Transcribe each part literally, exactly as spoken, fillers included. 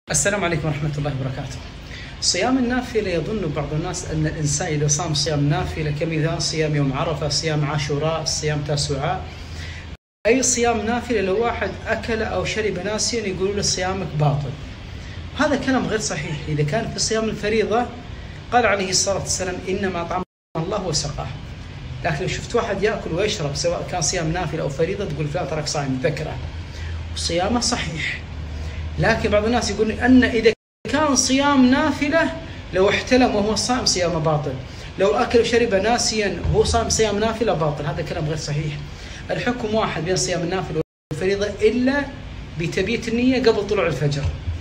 السلام عليكم ورحمة الله وبركاته. صيام النافلة يظن بعض الناس أن الإنسان إذا صام صيام نافلة كمثال صيام يوم عرفة، صيام عاشوراء، صيام تاسوعاء، أي صيام نافلة لو واحد أكل أو شرب ناسيا يقولوا له صيامك باطل. هذا كلام غير صحيح. إذا كان في صيام الفريضة قال عليه الصلاة والسلام إنما أطعمه الله وسقاه. لكن لو شفت واحد يأكل ويشرب سواء كان صيام نافلة أو فريضة تقول فلان ترك صائم، ذكره وصيامه صحيح. لكن بعض الناس يقول أن إذا كان صيام نافلة لو احتلم وهو صائم صيامه باطل، لو أكل وشرب ناسيا وهو صائم صيام نافلة باطل. هذا كلام غير صحيح. الحكم واحد بين صيام النافلة والفريضة إلا بتبييت النية قبل طلوع الفجر.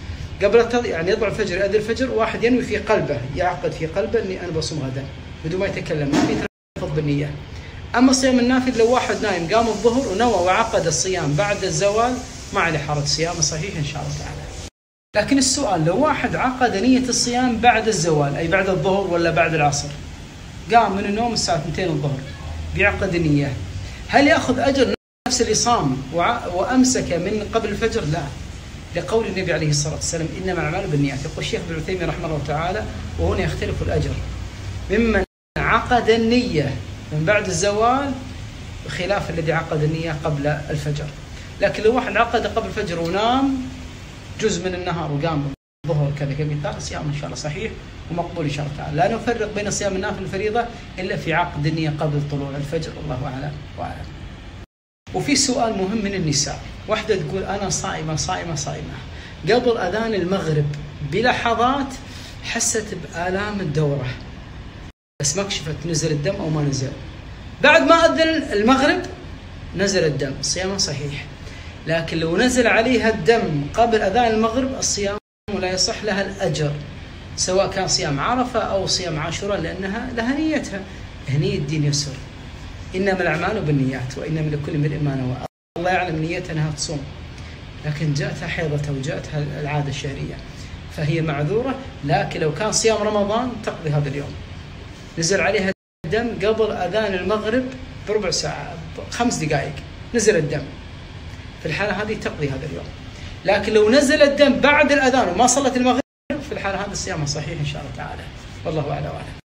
قبل يعني يطلع الفجر يأذن الفجر واحد ينوي في قلبه، يعقد في قلبه إني أنا بصوم غدا بدون ما يتكلم، ما في تلفظ بالنية. أما صيام النافل لو واحد نايم قام الظهر ونوى وعقد الصيام بعد الزوال ما عليه حرج، صيامه صحيح إن شاء الله تعالى. لكن السؤال لو واحد عقد نية الصيام بعد الزوال أي بعد الظهر ولا بعد العصر، قام من النوم الساعة اثنتين الظهر بيعقد النية، هل يأخذ أجر نفس اللي صام وأمسك من قبل الفجر؟ لا، لقول النبي عليه الصلاة والسلام إنما الأعمال بالنيات. يقول الشيخ ابن عثيمين رحمه الله تعالى وهنا يختلف الأجر ممن عقد النية من بعد الزوال خلاف الذي عقد النية قبل الفجر. لكن لو واحد عقد قبل الفجر ونام جزء من النهار وقام الظهر كذا كمثال، صيام إن شاء الله صحيح ومقبول إن شاء الله تعالى. لا نفرق بين صيام النافل والفريضة إلا في عقد النية قبل طلوع الفجر، والله أعلم وأعلم. وفي سؤال مهم من النساء، واحدة تقول أنا صائمة صائمة صائمة، قبل أذان المغرب بلحظات حست بآلام الدورة بس ما كشفت نزل الدم أو ما نزل، بعد ما أذن المغرب نزل الدم، صيامها صحيح. لكن لو نزل عليها الدم قبل أذان المغرب الصيام لا يصح لها الأجر، سواء كان صيام عرفة أو صيام عاشوراء، لأنها لها نيتها. هنية الدين يسر، إنما الأعمال بالنيات وإنما لكل امرئ ما نوى. الله يعلم نيتها أنها تصوم، لكن جاءتها حيضة وجاءتها العادة الشهرية فهي معذورة. لكن لو كان صيام رمضان تقضي هذا اليوم، نزل عليها الدم قبل أذان المغرب بربع ساعة خمس دقائق نزل الدم، في الحالة هذه تقضي هذا اليوم. لكن لو نزل الدم بعد الأذان وما صلت المغرب في الحالة هذه الصيام صحيح إن شاء الله تعالى، والله أعلم.